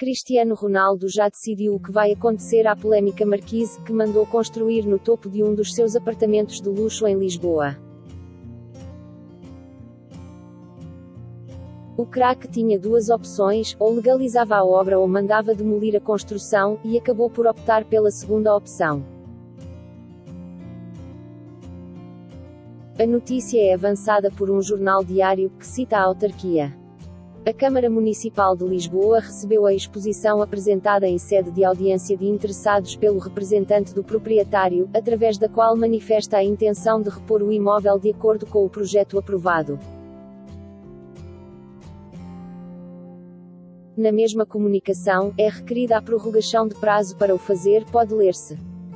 Cristiano Ronaldo já decidiu o que vai acontecer à polémica marquise, que mandou construir no topo de um dos seus apartamentos de luxo em Lisboa. O craque tinha duas opções, ou legalizava a obra ou mandava demolir a construção, e acabou por optar pela segunda opção. A notícia é avançada por um jornal diário, que cita a autarquia. A Câmara Municipal de Lisboa recebeu a exposição apresentada em sede de audiência de interessados pelo representante do proprietário, através da qual manifesta a intenção de repor o imóvel de acordo com o projeto aprovado. Na mesma comunicação, é requerida a prorrogação de prazo para o fazer, pode ler-se.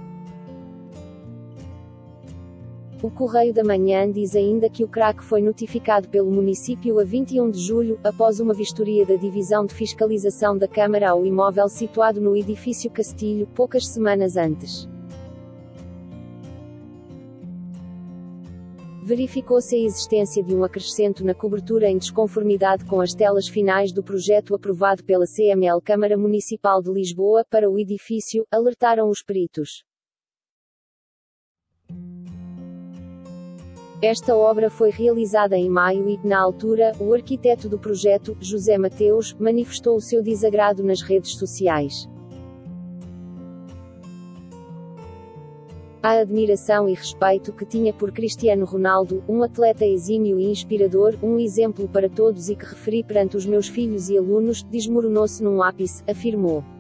O Correio da Manhã diz ainda que o craque foi notificado pelo município a 21 de julho, após uma vistoria da Divisão de Fiscalização da Câmara ao imóvel situado no edifício Castilho, poucas semanas antes. Verificou-se a existência de um acrescento na cobertura em desconformidade com as telas finais do projeto aprovado pela CML Câmara Municipal de Lisboa para o edifício, alertaram os peritos. Esta obra foi realizada em maio e, na altura, o arquiteto do projeto, José Mateus, manifestou o seu desagrado nas redes sociais. A admiração e respeito que tinha por Cristiano Ronaldo, um atleta exímio e inspirador, um exemplo para todos e que referi perante os meus filhos e alunos, desmoronou-se num ápice, afirmou.